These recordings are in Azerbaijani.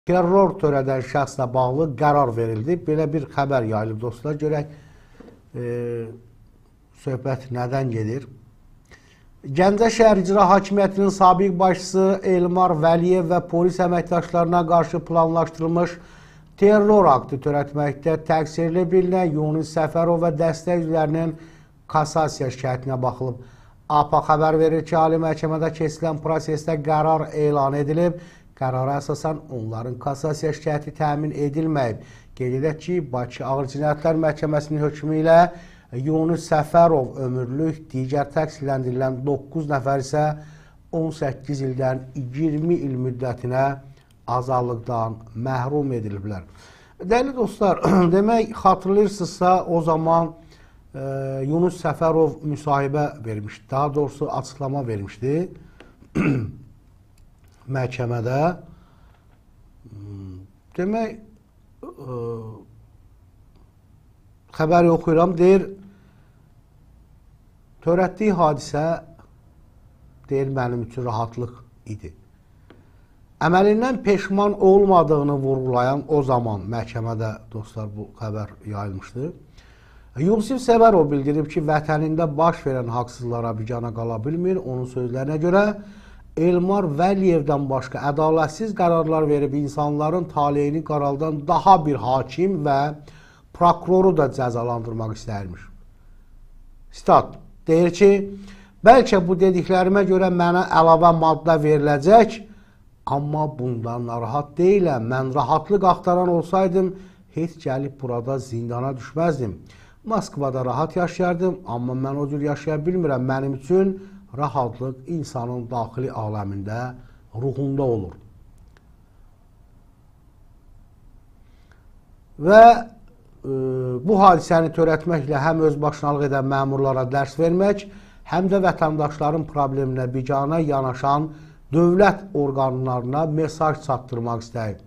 Terror törədən şəxslə bağlı qərar verildi. Belə bir xəbər yayılıb dostlar. Görək söhbət nədən gedir? Gəncə şəhər icra hakimiyyətinin sabiq başçısı Elmar Vəliyev və polis əməkdaşlarına qarşı planlaşdırılmış terror aktı törətməkdə təqsirli bilinən Yunus Səfərov və dəstək üzvlərinin kassasiya şikayətinə baxılıb. APA xəbər verir ki, Ali Məhkəmədə keçirilən prosesdə qərar elan edilib. Qərara əsasən onların kassasiya şikayəti təmin edilməyib. Qeyd edək ki, Bakı Ağır Cinayətlər Məhkəməsinin hökmü ilə Yunus Səfərov ömürlük, digər təqsirləndirilən 9 nəfər isə 18 ildən 20 il müddətinə azadlıqdan məhrum ediliblər. Dəyərli dostlar, demək xatırlayırsınızsa o zaman Yunus Səfərov müsahibə vermişdi, daha doğrusu açıqlama vermişdi məhkəmədə. Demək, xəbəri oxuyuram, deyir, törətdiyi hadisə deyir, mənim üçün rahatlıq idi. Əməlindən peşman olmadığını vurğulayan o zaman məhkəmədə dostlar bu xəbər yayılmışdı. Yusif Səfərov bildirib ki, vətənində baş verən haqsızlara bicana qala bilmir. Onun sözlərinə görə Elmar Vəliyevdən başqa ədalətsiz qərarlar verib insanların taleyini qaraldan daha bir hakim və prokuroru da cəzalandırmaq istərmiş. Stat deyir ki, bəlkə bu dediklərimə görə mənə əlavə maddə veriləcək, amma bundan narahat deyiləm. Mən rahatlıq axtaran olsaydım, heç gəlib burada zindana düşməzdim. Moskvada rahat yaşayardım, amma mən o cür yaşaya bilmirəm. Mənim üçün rahatlıq insanın daxili aləmində, ruhunda olur. Və bu hadisəni törətməklə həm özbaşınalıq edən məmurlara dərs vermək, həm də vətəndaşların probleminə bicana yanaşan dövlət orqanlarına mesaj çatdırmaq istəyib.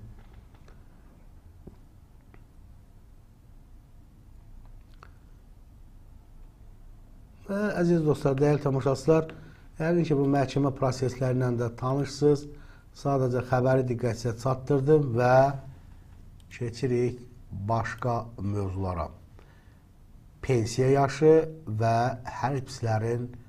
Və əziz dostlar, dəyərli tamaşaçılar, yəqin ki, bu məhkəmə proseslərilə də tanışsınız. Sadəcə xəbəri diqqətinizə çatdırdım və keçirik başqa mövzulara. Pensiya yaşı və hərbçilərin